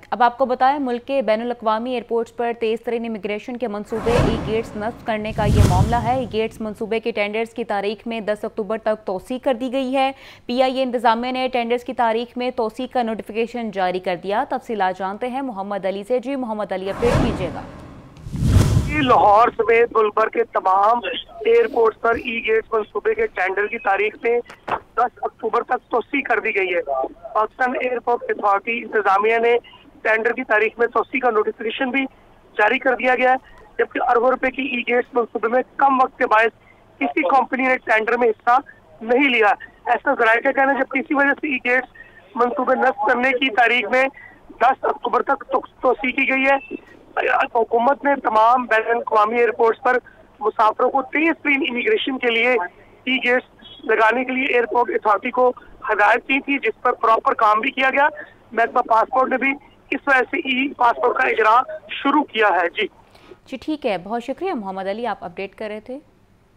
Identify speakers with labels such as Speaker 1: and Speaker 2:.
Speaker 1: अब आपको बताएं, मुल्क के बैनुल-अक़वामी एयरपोर्ट्स पर तेज तरीन इमिग्रेशन के मंसूबे ई गेट्स नस्ब करने का ये मामला है। ई गेट्स मंसूबे के टेंडर्स की तारीख में 10 अक्टूबर तक तोसी कर दी गई है। PIA इंतजामिया ने टेंडर्स की तारीख में तोसी का नोटिफिकेशन जारी कर दिया। तफसीलात जानते हैं मोहम्मद अली से। जी मोहम्मद अली, अपडेट कीजिएगा।
Speaker 2: लाहौर समेत मुल्क भर के तमाम एयरपोर्ट पर ई गेट्स मंसूबे के टेंडर की तारीख में 10 अक्टूबर तक तोसी कर दी गई है। पाकिस्तान एयरपोर्ट अथॉरिटी इंतजामिया ने टेंडर की तारीख में तोसी का नोटिफिकेशन भी जारी कर दिया गया है, जबकि अरबों रुपए की ई गेट्स मंसूबे में कम वक्त के बायस किसी कंपनी ने टेंडर में हिस्सा नहीं लिया। ऐसा जराये का कहना है, जबकि इसी वजह से ई गेट्स मंसूबे नस्ब करने की तारीख में 10 अक्टूबर तक तोसी की गई है। हुकूमत ने तमाम बैनुल-अक़वामी एयरपोर्ट्स पर मुसाफिरों को तेज तरीन इमिग्रेशन के लिए ई गेट्स लगाने के लिए एयरपोर्ट अथॉरिटी को हदायत की थी, जिस पर प्रॉपर काम भी किया गया। महकमा पासपोर्ट ने भी इस वजह से ई पासपोर्ट का इजरा शुरू किया है। जी
Speaker 1: ठीक है, बहुत शुक्रिया मोहम्मद अली, आप अपडेट कर रहे थे।